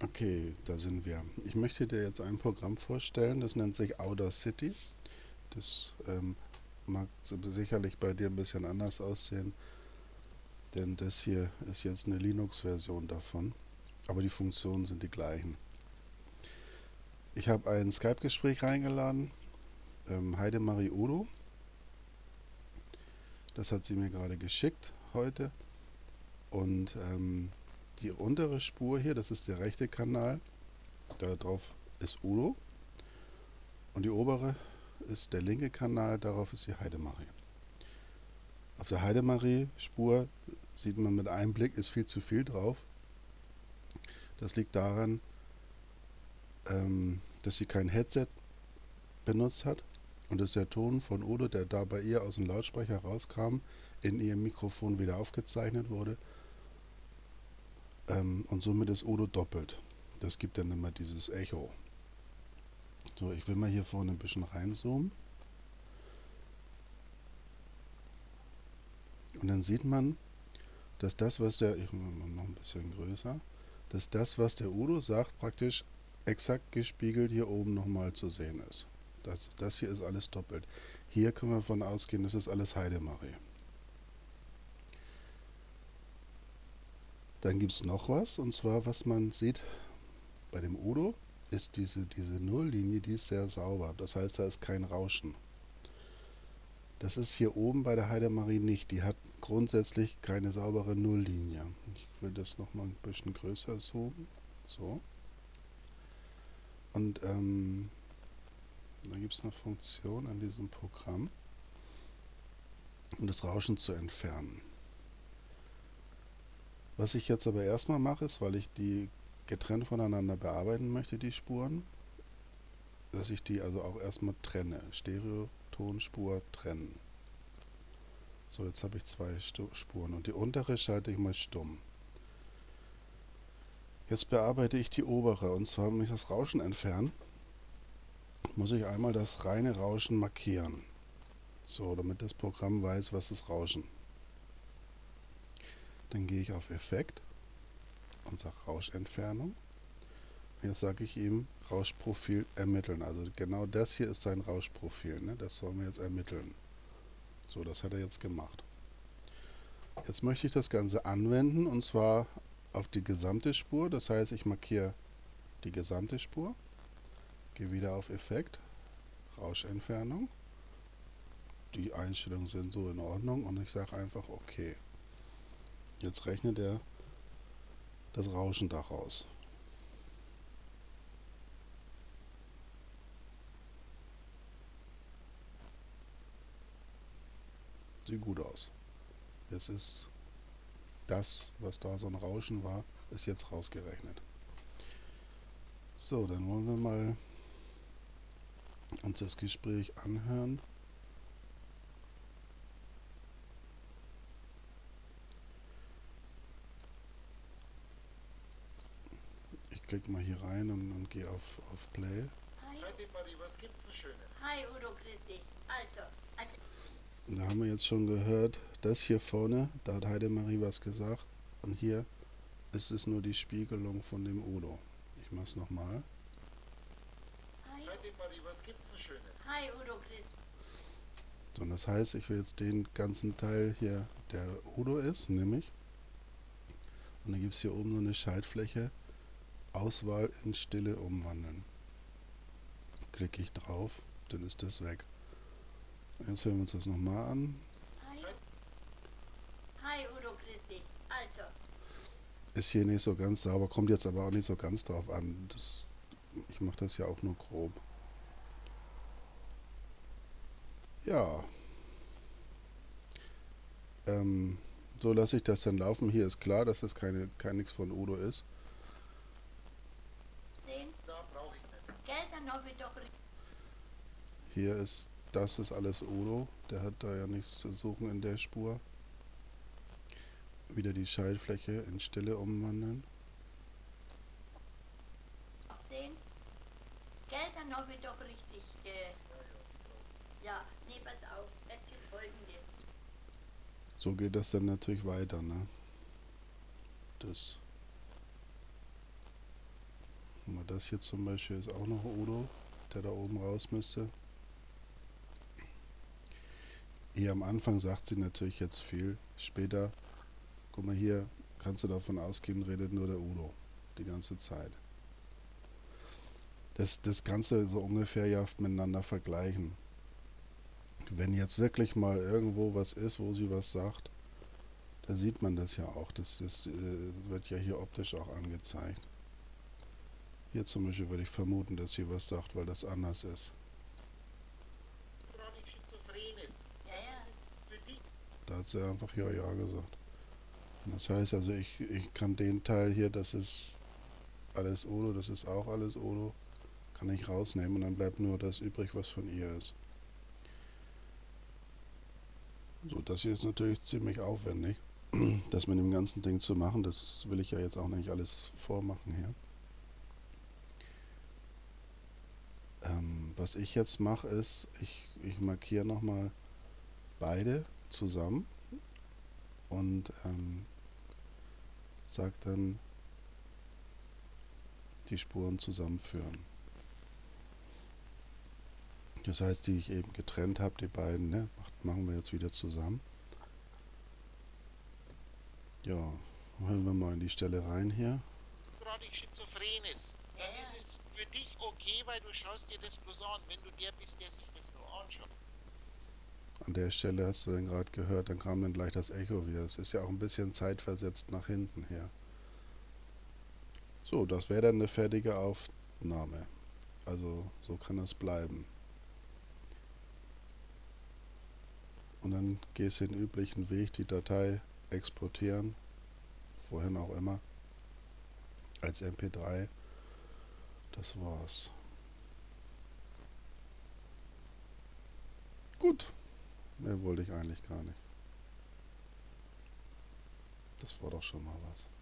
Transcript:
Okay, da sind wir. Ich möchte dir jetzt ein Programm vorstellen, das nennt sich Audacity. Das mag sicherlich bei dir ein bisschen anders aussehen, denn das hier ist jetzt eine Linux-Version davon. Aber die Funktionen sind die gleichen. Ich habe ein Skype-Gespräch reingeladen, Heidemarie Udo. Das hat sie mir gerade geschickt heute. Und die untere Spur hier, das ist der rechte Kanal. Da drauf ist Udo. Und die obere ist der linke Kanal, darauf ist die Heidemarie. Auf der Heidemarie-Spur sieht man mit einem Blick, ist viel zu viel drauf. Das liegt daran, dass sie kein Headset benutzt hat und dass der Ton von Udo, der da bei ihr aus dem Lautsprecher rauskam, in ihrem Mikrofon wieder aufgezeichnet wurde. Und somit ist Udo doppelt. Das gibt dann immer dieses Echo. So, ich will mal hier vorne ein bisschen reinzoomen. Und dann sieht man, dass das, was der, ich mache mal noch ein bisschen größer, dass das, was der Udo sagt, praktisch exakt gespiegelt hier oben nochmal zu sehen ist. Das hier ist alles doppelt. Hier können wir davon ausgehen, das ist alles Heidemarie. Dann gibt es noch was, und zwar, was man sieht bei dem Udo, ist diese Nulllinie, die ist sehr sauber. Das heißt, da ist kein Rauschen. Das ist hier oben bei der Heidemarie nicht. Die hat grundsätzlich keine saubere Nulllinie. Ich will das nochmal ein bisschen größer zoomen. So. Und da gibt es eine Funktion in diesem Programm, um das Rauschen zu entfernen. Was ich jetzt aber erstmal mache, ist, weil ich die getrennt voneinander bearbeiten möchte, die Spuren, dass ich die also auch erstmal trenne. Stereo-Tonspur trennen. So, jetzt habe ich zwei Spuren und die untere schalte ich mal stumm. Jetzt bearbeite ich die obere, und zwar, wenn ich das Rauschen entfernen, muss ich einmal das reine Rauschen markieren. So, damit das Programm weiß, was ist Rauschen. Dann gehe ich auf Effekt und sage Rauschentfernung. Jetzt sage ich ihm Rauschprofil ermitteln. Also genau das hier ist sein Rauschprofil. Ne? Das sollen wir jetzt ermitteln. So, das hat er jetzt gemacht. Jetzt möchte ich das Ganze anwenden, und zwar auf die gesamte Spur. Das heißt, ich markiere die gesamte Spur, gehe wieder auf Effekt, Rauschentfernung. Die Einstellungen sind so in Ordnung und ich sage einfach OK. Jetzt rechnet er das Rauschen daraus. Sieht gut aus. Jetzt ist das, was da so ein Rauschen war, ist jetzt rausgerechnet. So, dann wollen wir mal uns das Gespräch anhören. Ich klicke mal hier rein und gehe auf Play. Hi. Hi, Marie, was gibt's denn Schönes? Hi, Udo, grüß dich. Also. Und da haben wir jetzt schon gehört, das hier vorne, da hat Heidemarie was gesagt. Und hier ist es nur die Spiegelung von dem Udo. Ich mache es nochmal. Hi. Hi, Marie, was gibt's denn Schönes? Hi, Udo, grüß dich. So, und das heißt, ich will jetzt den ganzen Teil hier, der Udo ist, nämlich. Und dann gibt es hier oben so eine Schaltfläche, Auswahl in Stille umwandeln. Klicke ich drauf, dann ist das weg. Jetzt hören wir uns das nochmal an. Hi. Hi, Udo, grüß dich. Ist hier nicht so ganz sauber, kommt jetzt aber auch nicht so ganz drauf an. Ich mache das ja auch nur grob. Ja, so lasse ich das dann laufen. Hier ist klar, dass das kein nix von Udo ist. Den? Da brauche ich nicht. Geld, dann habe ich doch. Hier ist, das ist alles Udo. Der hat da ja nichts zu suchen in der Spur. Wieder die Schaltfläche in Stille umwandeln. Sehen? Geld, dann habe ich doch richtig. Ja, nee, pass auf. Jetzt ist folgendes. So geht das dann natürlich weiter, ne? Das Guck mal, das hier zum Beispiel ist auch noch Udo, der da oben raus müsste. Hier am Anfang sagt sie natürlich jetzt viel. Später, guck mal hier, kannst du davon ausgehen, redet nur der Udo die ganze Zeit. Das Ganze so ungefähr ja miteinander vergleichen. Wenn jetzt wirklich mal irgendwo was ist, wo sie was sagt, da sieht man das ja auch. Das wird ja hier optisch auch angezeigt. Hier zum Beispiel würde ich vermuten, dass sie was sagt, weil das anders ist. Chronisch schizophren ist. Ja, ja. Das ist für dich. Da hat sie einfach ja, ja gesagt. Und das heißt also, ich kann den Teil hier, das ist alles Udo, das ist auch alles Udo, kann ich rausnehmen und dann bleibt nur das übrig, was von ihr ist. So, das hier ist natürlich ziemlich aufwendig, das mit dem ganzen Ding zu machen. Das will ich ja jetzt auch nicht alles vormachen hier. Was ich jetzt mache ist, ich markiere nochmal beide zusammen und sage dann die Spuren zusammenführen. Das heißt, die ich eben getrennt habe, die beiden, ne, machen wir jetzt wieder zusammen. Ja, hören wir mal in die Stelle rein hier. Chronisch schizophren ist. Dann Ja, ja. ist es für dich okay, weil du schaust dir das bloß an. Wenn du der bist, der sich das nur anschaut. An der Stelle hast du dann gerade gehört, dann kam dann gleich das Echo wieder. Es ist ja auch ein bisschen zeitversetzt nach hinten her. So, das wäre dann eine fertige Aufnahme. Also so kann das bleiben. Und dann gehst du den üblichen Weg, die Datei exportieren, wohin auch immer, als MP3. Das war's. Gut, mehr wollte ich eigentlich gar nicht. Das war doch schon mal was.